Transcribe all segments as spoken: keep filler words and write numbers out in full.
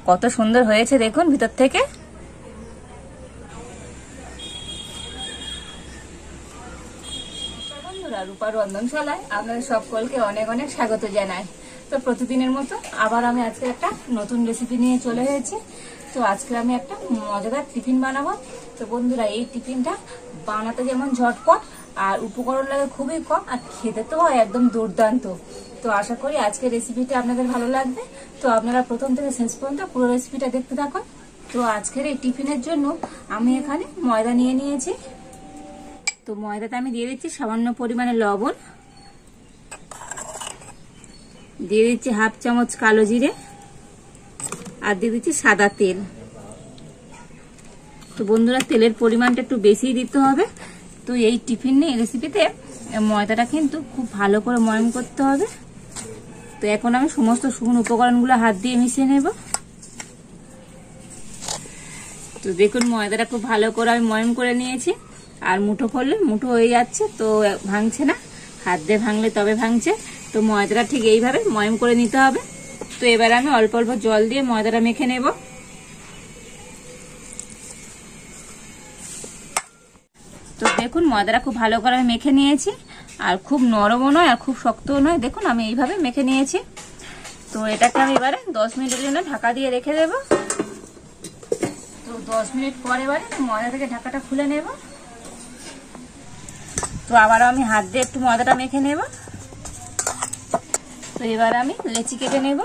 কত সুন্দর হয়েছে দেখুন ভিতর থেকে। বন্ধুরা, রূপা রন্ধনশালায় আপনাদের সকলকে অনেক অনেক স্বাগত জানাই। তো প্রতিদিনের মতো আবার আমি আজকে একটা নতুন রেসিপি নিয়ে চলে এসেছি। তো আজকে আমি একটা মজাদার টিফিন বানাবো। তো বন্ধুরা, এই টিফিনটা বানাতে যেমন ঝটপট আর উপকরণ লাগে খুবই কম, আর খেতে তো একদম দুর্দান্ত। তো আশা করি আজকের রেসিপিটা আপনাদের ভালো লাগবে। তো আপনারা প্রথম থেকে শেষ পর্যন্ত পুরো রেসিপিটা দেখতে থাকুন। তো আজকের এই টিফিনের জন্য আমি এখানে ময়দা নিয়ে নিয়েছি। তো ময়দাতে আমি দিয়ে দিচ্ছি সামান্য পরিমাণে লবণ, দিয়ে দিচ্ছি হাফ চামচ কালো জিরে, আর দিয়ে দিচ্ছি সাদা তেল। তো বন্ধুরা, তেলের পরিমাণটা একটু বেশি দিতে হবে। তো এই টিফিন রেসিপিতে ময়দাটা কিন্তু খুব ভালো করে ময়ম করতে হবে। তো এখন আমি সমস্ত শুকনো উপকরণগুলো হাত দিয়ে মিশিয়ে নেব। তো দেখুন, ময়দাটা খুব ভালো করে আমি ময়ম করে নিয়েছি। আর মুঠো করলে মুঠো হয়ে যাচ্ছে, তো ভাঙছে না। হাত দিয়ে ভাঙলে তবে ভাঙছে। তো ময়দাটা ঠিক এইভাবে ময়ম করে নিতে হবে। তো এবার আমি অল্প অল্প জল দিয়ে ময়দাটা মেখে নেব। তো দেখুন, ময়দাটা খুব ভালো করে আমি মেখে নিয়েছি। আর খুব নরমও নয় আর খুব শক্তও নয়। দেখুন, আমি এইভাবে মেখে নিয়েছি। তো এটাকে আমি এবারে দশ মিনিটের জন্য ঢাকা দিয়ে রেখে দেব। তো দশ মিনিট পরে এবারে ময়দা থেকে ঢাকাটা খুলে নেব। তো আবারও আমি হাত দিয়ে একটু ময়দাটা মেখে নেব। তো এবার আমি লেচি কেটে নেব।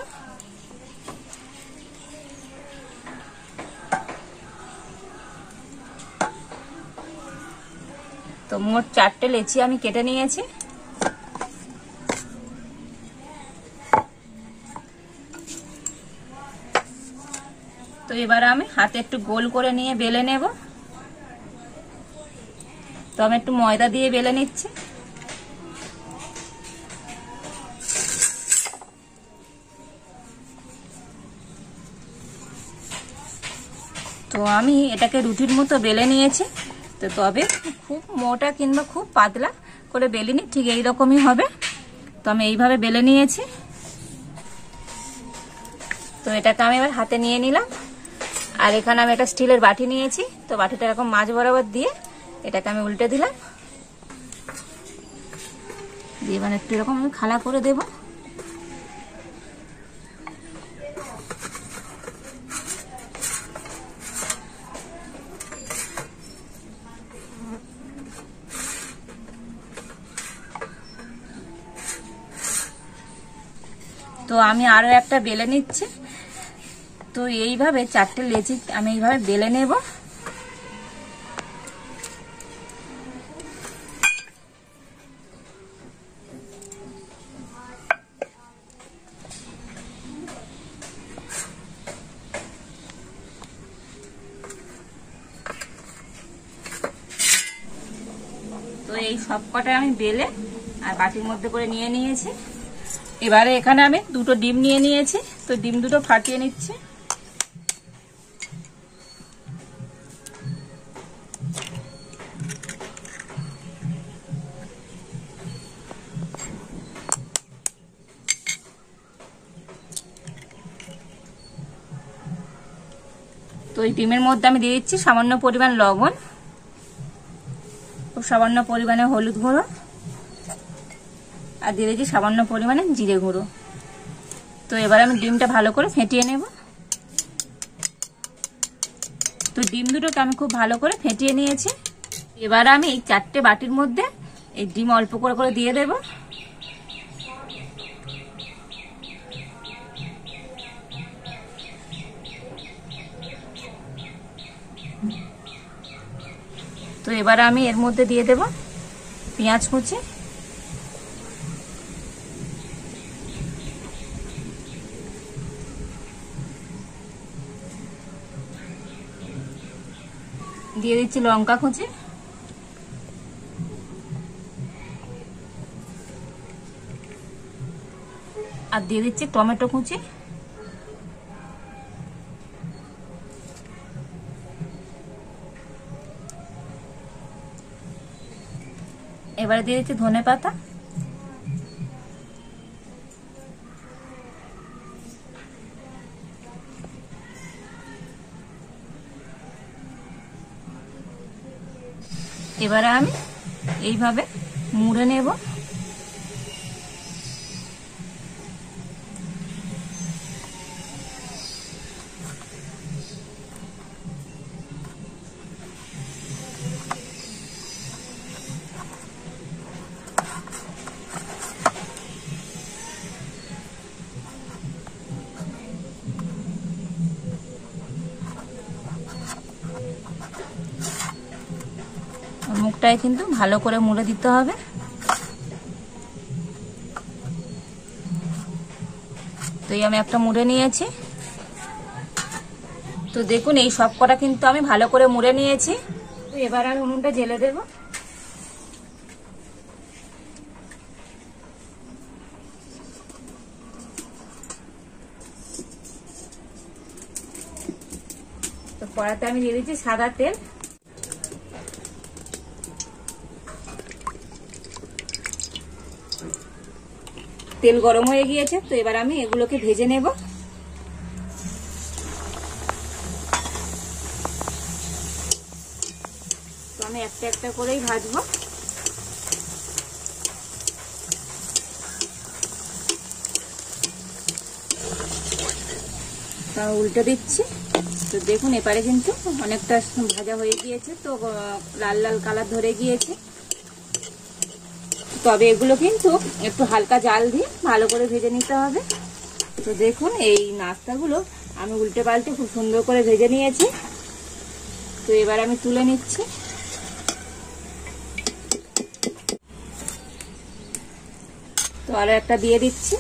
তো মোট চারটে লেচি আমি কেটে নিয়েছি। তো এবার আমি হাতে একটু গোল করে নিয়ে বেলে নেব। তো আমি একটু ময়দা দিয়ে বেলে নিচ্ছি। তো আমি এটাকে রুটির মতো বেলে নিয়েছি। তো তবে খুব মোটা কিংবা খুব পাতলা করে বেলিনি, ঠিক এইরকমই হবে। তো আমি এইভাবে বেলে নিয়েছি। তো এটাকে আমি এবার হাতে নিয়ে নিলাম। আর এখানে আমি একটা স্টিলের বাটি নিয়েছি। তো বাটিটা এরকম মাঝ বরাবর দিয়ে এটাকে আমি উল্টে দিলাম। দিয়ে মানে একটু এরকম আমি খালা করে দেব। তো আমি আরো একটা বেলে নিচ্ছি। তো এইভাবে চারটে লেচি আমি এইভাবে বেলে নেব। তো এই সব কটা আমি বেলে আর বাটির মধ্যে করে নিয়ে নিয়েছি। এবারে এখানে আমি দুটো ডিম নিয়ে নিয়েছি। তো ডিম দুটো ফাটিয়ে নিচ্ছি। তো এই ডিমের মধ্যে আমি দিয়ে দিচ্ছি সামান্য পরিমাণ লবণ, খুব সামান্য পরিমাণে হলুদ গুঁড়ো, আর দিয়ে দিচ্ছি সামান্য পরিমাণে জিরে গুঁড়ো। তো এবার আমি ডিমটা ভালো করে ফেটিয়ে নেব। তো ডিম দুটোকে আমি খুব ভালো করে ফেটিয়ে নিয়েছি। এবার আমি এই চারটে বাটির মধ্যে এই ডিম অল্প করে করে দিয়ে দেব। তো এবার আমি এর মধ্যে দিয়ে দেব পেঁয়াজ কুচি, দিয়ে দিচ্ছি লঙ্কা কুচি, আর দিয়ে দিচ্ছি টমেটো কুচি। এবারে দিয়ে দিচ্ছি ধনে পাতা, এবারে আমি এইভাবে মুড়ে নেব। মুখটায় কিন্তু ভালো করে মুড়ে দিতে হবে। তো এই আমি একটা মুড়ে নিয়েছি। তো দেখুন এই সব কটা কিন্তু আমি ভালো করে মুড়ে নিয়েছি। তো এবার আমি উনুনটা জ্বেলে দেব। তো কড়াতে আমি দিয়ে দিচ্ছি সাদা তেল। তেল গরম হয়ে গিয়েছে। তো এবার আমি এগুলোকে ভেজে নেব। তো আমি একটা একটা করেই ভাজবো। তা উল্টে দিচ্ছি। তো দেখুন এপারে কিন্তু অনেকটা ভাজা হয়ে গিয়েছে। তো লাল লাল কালার ধরে গিয়েছে। তবে এগুলো কিন্তু একটু হালকা জাল দিয়ে ভালো করে ভেজে নিতে হবে। তো দেখুন এই নাস্তাগুলো আমি উল্টে পাল্টে খুব সুন্দর করে ভেজে নিয়েছি। তো এবার আমি তুলে নিচ্ছি। তো আরো একটা দিয়ে দিচ্ছি।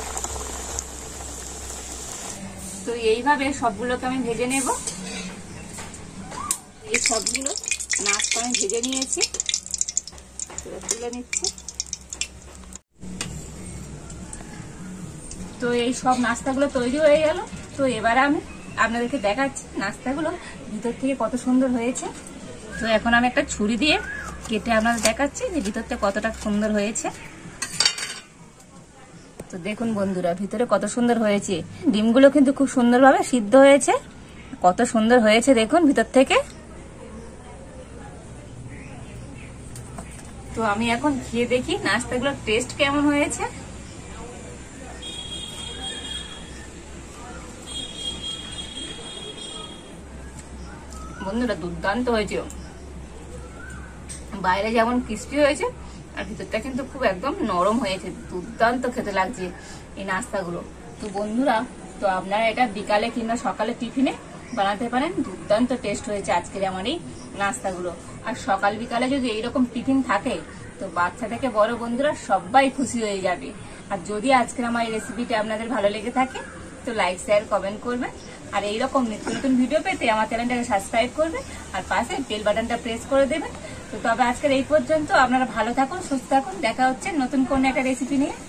তো এইভাবে সবগুলোকে আমি ভেজে নেব। এই সবগুলো নাস্তা আমি ভেজে নিয়েছি। তুলে নিচ্ছি। তো এই সব নাস্তাগুলো তৈরি হয়ে গেল। তো এবারে আমি আপনাদেরকে দেখাচ্ছি নাস্তাগুলো ভিতর থেকে কত সুন্দর হয়েছে। তো এখন আমি একটা ছুরি দিয়ে কেটে আপনাদের দেখাচ্ছি যে ভিতরটা কতটা সুন্দর হয়েছে। তো দেখুন বন্ধুরা ভিতরে কত সুন্দর হয়েছে। ডিমগুলো কিন্তু খুব সুন্দরভাবে সিদ্ধ হয়েছে। কত সুন্দর হয়েছে দেখুন ভিতর থেকে। তো আমি এখন খেয়ে দেখি নাস্তাগুলোর টেস্ট কেমন হয়েছে। বন্ধুরা দুর্দান্ত হয়েছে। বাইরে যেমন ক্রিস্পি হয়েছে আর ভিতরটা কিন্তু খুব একদম নরম হয়েছে। দুর্দান্ত খেতে লাগছে এই নাস্তাগুলো। তো বন্ধুরা তো আপনারা এটা বিকালে কিংবা সকালে টিফিনে বানাতে পারেন। দুর্দান্ত টেস্ট হয়েছে আজকের আমার এই নাস্তাগুলো। আর সকাল বিকালে যদি এইরকম টিফিন থাকে তো বাচ্চা থেকে বড় বন্ধুরা সবাই খুশি হয়ে যাবে। আর যদি আজকের আমার এই রেসিপিটা আপনাদের ভালো লেগে থাকে তো লাইক শেয়ার কমেন্ট করবেন। আর এইরকম নিত্য নতুন ভিডিও পেতে আমার চ্যানেলটাকে সাবস্ক্রাইব করবেন আর পাশে বেল বাটনটা প্রেস করে দেবেন। তো তবে আজকের এই পর্যন্ত। আপনারা ভালো থাকুন, সুস্থ থাকুন। দেখা হচ্ছে নতুন কোন একটা রেসিপি নিয়ে।